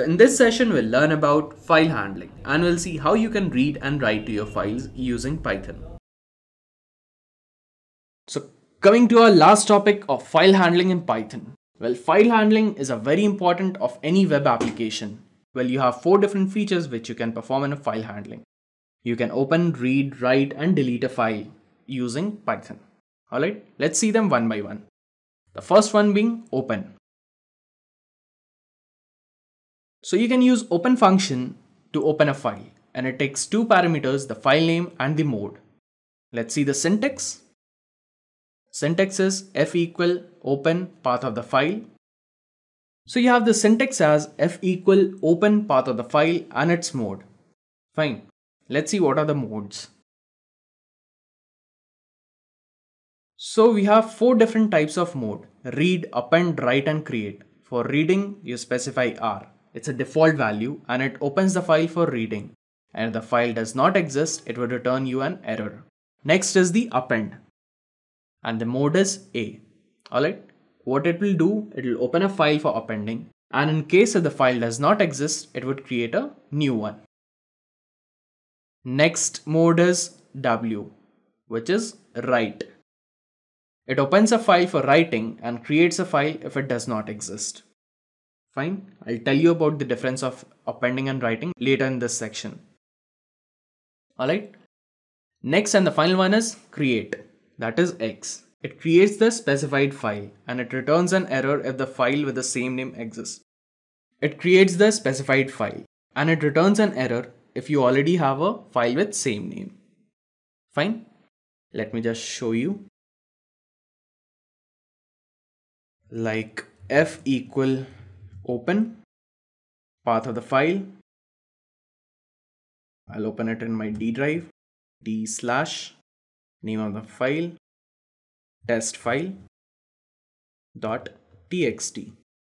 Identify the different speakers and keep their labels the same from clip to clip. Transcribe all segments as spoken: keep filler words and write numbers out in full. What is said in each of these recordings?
Speaker 1: So in this session, we'll learn about file handling and we'll see how you can read and write to your files using Python. So coming to our last topic of file handling in Python. Well, file handling is a very important of any web application. Well, you have four different features which you can perform in a file handling. You can open, read, write, and delete a file using Python. Alright, let's see them one by one. The first one being open. So you can use open function to open a file, and it takes two parameters, the file name and the mode. Let's see the syntax. Syntax is f equal open path of the file. So you have the syntax as f equal open path of the file and its mode. Fine. Let's see what are the modes. So we have four different types of mode: read, append, write, and create. For reading, you specify R. It's a default value and it opens the file for reading. And if the file does not exist, it would return you an error. Next is the append. And the mode is A. Alright, what it will do, it will open a file for appending. And in case if the file does not exist, it would create a new one. Next mode is W, which is write. It opens a file for writing and creates a file if it does not exist. Fine, I'll tell you about the difference of appending and writing later in this section. Alright, next and the final one is create, that is X. It creates the specified file and it returns an error if the file with the same name exists. It creates the specified file and it returns an error if you already have a file with same name. Fine, let me just show you. Like f equal open path of the file. I'll open it in my D drive, D slash name of the file, test file dot txt,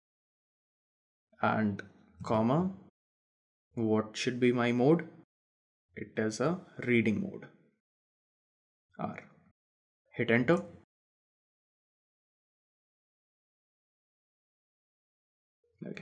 Speaker 1: and comma, what should be my mode? It is a reading mode, R. Hit enter. Okay.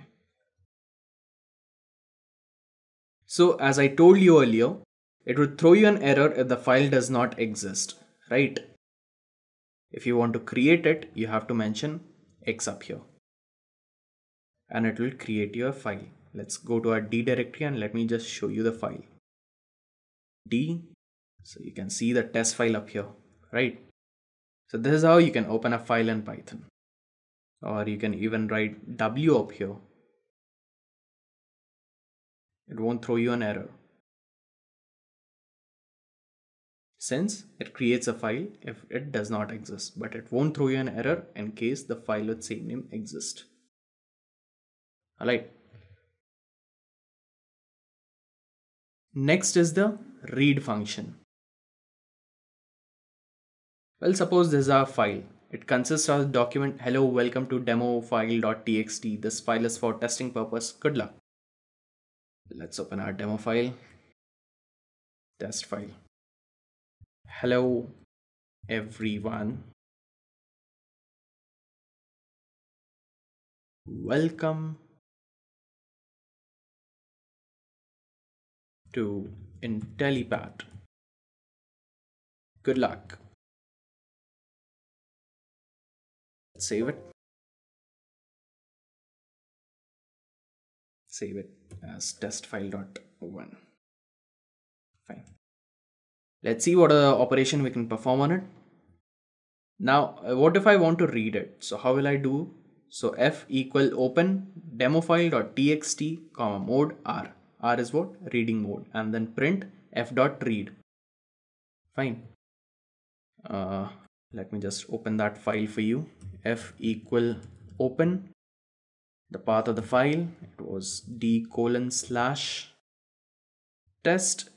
Speaker 1: So as I told you earlier, it would throw you an error if the file does not exist, right? If you want to create it, you have to mention X up here. And it will create your file. Let's go to our D directory and let me just show you the file. D, so you can see the test file up here, right? So this is how you can open a file in Python. Or you can even write W up here. It won't throw you an error, since it creates a file if it does not exist, but it won't throw you an error in case the file with same name exists. Alright. Next is the read function. Well, suppose this is our file. It consists of the document hello welcome to demo file.txt. This file is for testing purpose. Good luck. Let's open our demo file. Test file. Hello everyone. Welcome to Intellipaat. Good luck. Let's save it. Save it as test file dot one. Fine. Let's see what uh, operation we can perform on it. Now, uh, what if I want to read it? So how will I do? So f equal open demo file dot txt comma mode R. R is what? Reading mode. And then print f dot read. Fine. Uh, let me just open that file for you. F equal open the path of the file. It was d colon slash test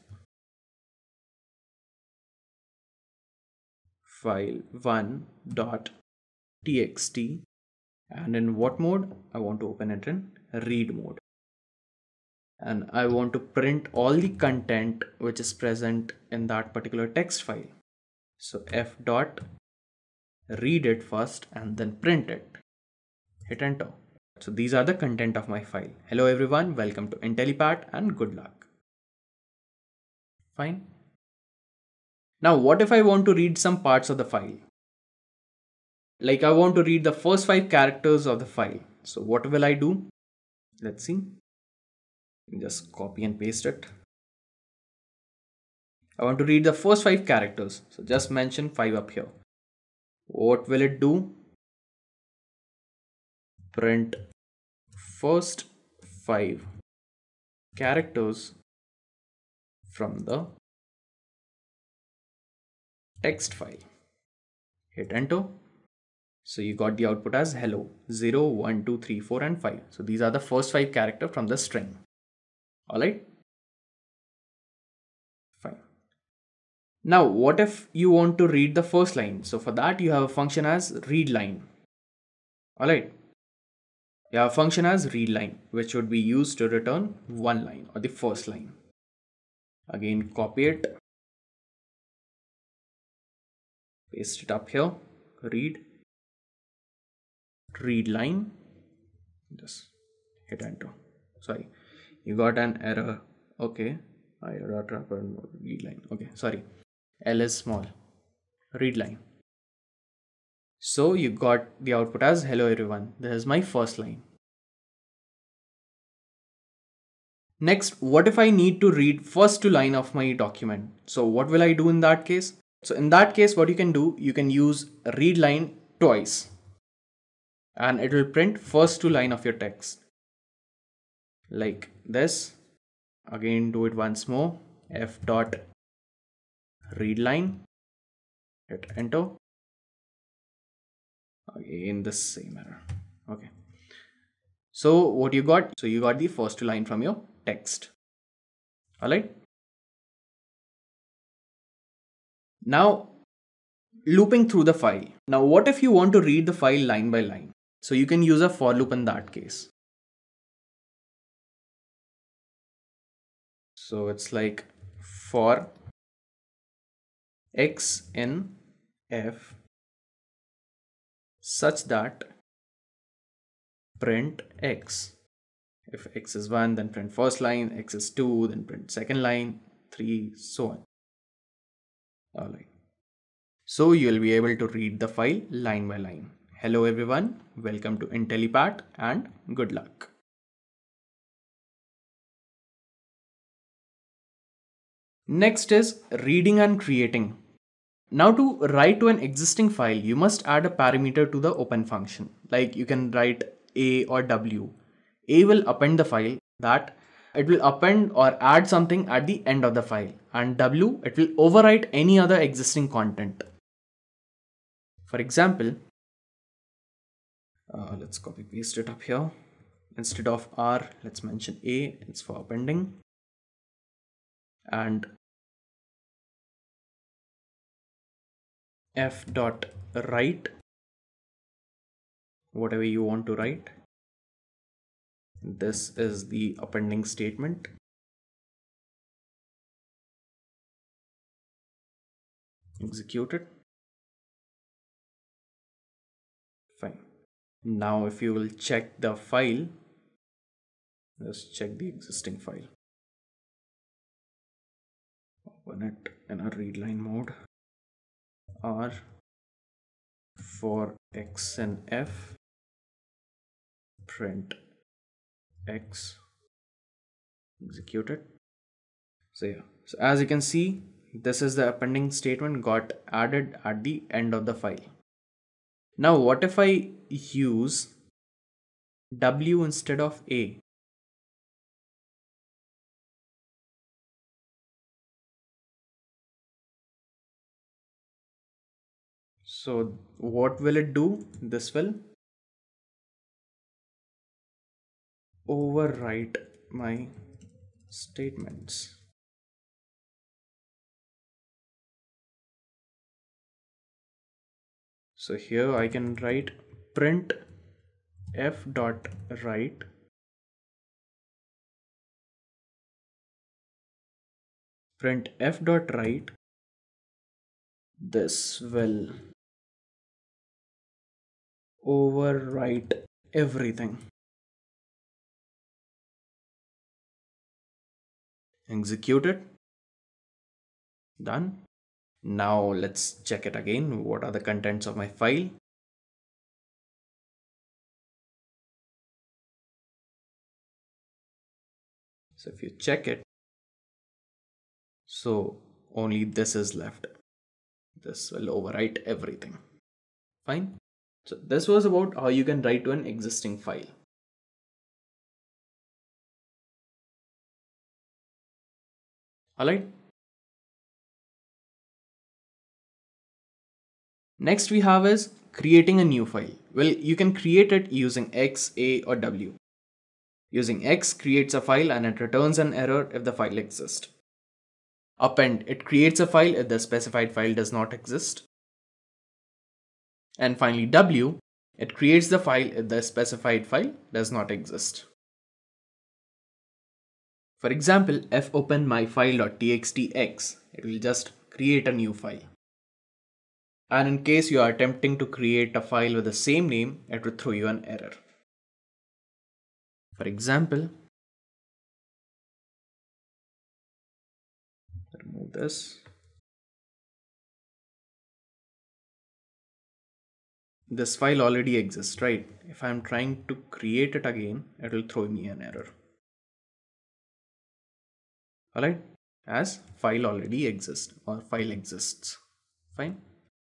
Speaker 1: file one dot txt, and in what mode? I want to open it in read mode, and I want to print all the content which is present in that particular text file. So f dot read it first and then print it. Hit enter. So these are the content of my file. Hello everyone, welcome to Intellipaat and good luck. Fine. Now what if I want to read some parts of the file? Like I want to read the first five characters of the file. So what will I do? Let's see. Just copy and paste it. I want to read the first five characters. So just mention five up here. What will it do? Print first five characters from the text file. Hit enter. So you got the output as hello, zero, one, two, three, four and five. So these are the first five characters from the string. Alright. Fine. Now what if you want to read the first line? So for that you have a function as readLine. Alright. You have a function as readLine, which would be used to return one line or the first line. Again copy it. Paste it up here. Read. Read line. Just hit enter. Sorry, you got an error. Okay, I read line. Okay, sorry. L is small. Read line. So you got the output as hello everyone. This is my first line. Next, what if I need to read first two line of my document? So what will I do in that case? So in that case, what you can do, you can use read line twice. And it will print first two line of your text like this. Again do it once more. F dot read line, hit enter. Again the same error. Okay, so what you got, so you got the first two line from your text. All right, now looping through the file. Now what if you want to read the file line by line? So you can use a for loop in that case. So it's like for x in f such that print x. If x is one, then print first line, x is two, then print second line, three, so on. All right. So you'll be able to read the file line by line. Hello everyone, welcome to Intellipaat and good luck. Next is reading and creating. Now to write to an existing file, you must add a parameter to the open function. Like you can write A or W. A will append the file, that it will append or add something at the end of the file, and W, it will overwrite any other existing content. For example, uh, let's copy paste it up here. Instead of R, let's mention A, it's for appending. And F dot write whatever you want to write. This is the appending statement. Execute it. Fine. Now if you will check the file, let's check the existing file. Open it in a readline mode. R for x and f, print x, execute it. So yeah, so as you can see, this is the appending statement got added at the end of the file. Now what if I use W instead of A? So what will it do? This will overwrite my statements. So here I can write print f dot write print f dot write. This will overwrite everything. Execute it. Done. Now let's check it again. What are the contents of my file? So if you check it, so only this is left. This will overwrite everything. Fine. So this was about how you can write to an existing file. Alright. Next we have is creating a new file. Well, you can create it using X, A or W. Using X creates a file and it returns an error if the file exists. Append, it creates a file if the specified file does not exist. And finally W, it creates the file if the specified file does not exist. For example, if open myfile.txtx, it will just create a new file. And in case you are attempting to create a file with the same name, it will throw you an error. For example, remove this. This file already exists, right? If I'm trying to create it again, it will throw me an error. Alright, as file already exists or file exists. Fine.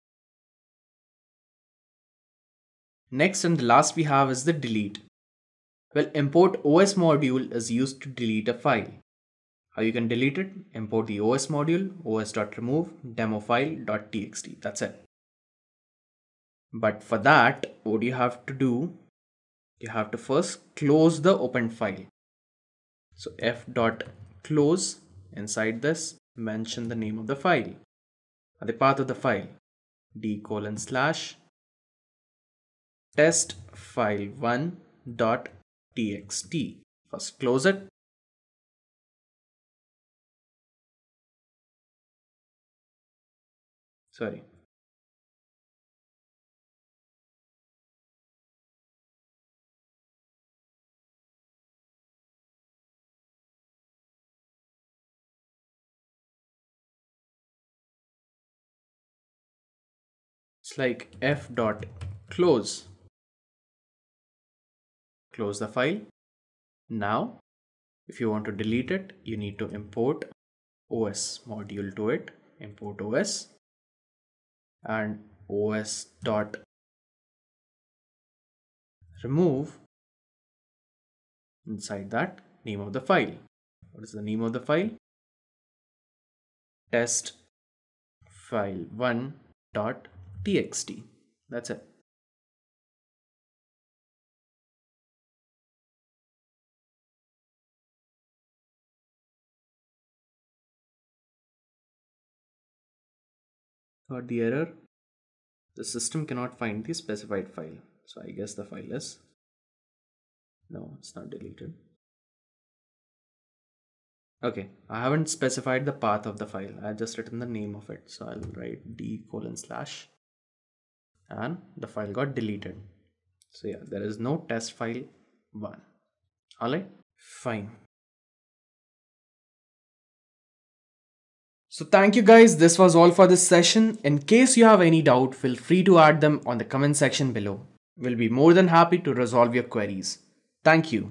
Speaker 1: Next and the last we have is the delete. Well, import O S module is used to delete a file. How you can delete it? Import the O S module, os.remove demofile.txt. That's it. But for that, what you have to do, you have to first close the open file. So f.close, inside this, mention the name of the file, or the path of the file, d colon slash test file one dot txt. First close it. Sorry. It's like f dot close. Close the file. Now, if you want to delete it, you need to import O S module to it. Import O S and O S dot remove inside that name of the file. What is the name of the file? Test file one dot txt. That's it. Got the error. The system cannot find the specified file. So I guess the file is, no, it's not deleted. Okay, I haven't specified the path of the file. I just written the name of it. So I'll write d colon slash and the file got deleted. So yeah, there is no test file one. Alright, fine. So thank you guys, this was all for this session. In case you have any doubt, feel free to add them on the comment section below. We'll be more than happy to resolve your queries. Thank you.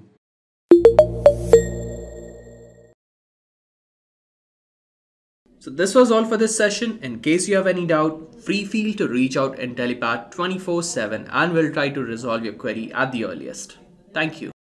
Speaker 1: So this was all for this session. In case you have any doubt, free feel to reach out Intellipaat twenty-four seven and we'll try to resolve your query at the earliest. Thank you.